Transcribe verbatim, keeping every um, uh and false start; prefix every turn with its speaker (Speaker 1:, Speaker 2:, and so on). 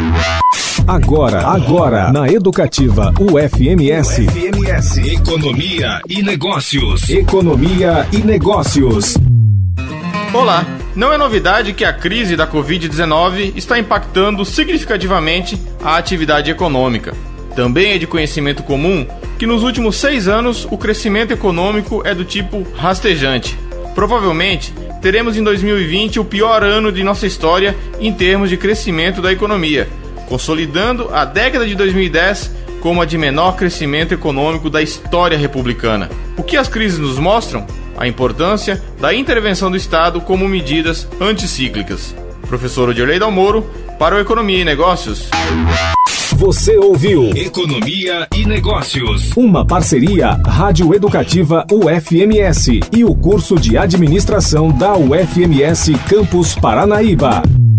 Speaker 1: Agora, agora, na Educativa U F M S.
Speaker 2: U F M S. Economia e Negócios.
Speaker 1: Economia e Negócios.
Speaker 3: Olá, não é novidade que a crise da covid dezenove está impactando significativamente a atividade econômica. Também é de conhecimento comum que nos últimos seis anos o crescimento econômico é do tipo rastejante. Provavelmente teremos em dois mil e vinte o pior ano de nossa história em termos de crescimento da economia, consolidando a década de dois mil e dez como a de menor crescimento econômico da história republicana. O que as crises nos mostram? A importância da intervenção do Estado como medidas anticíclicas. Professor Odirley Dalmoro, para o Economia e Negócios.
Speaker 1: Você ouviu
Speaker 2: Economia e Negócios.
Speaker 1: Uma parceria Rádio Educativa U F M S e o curso de administração da U F M S Campus Paranaíba.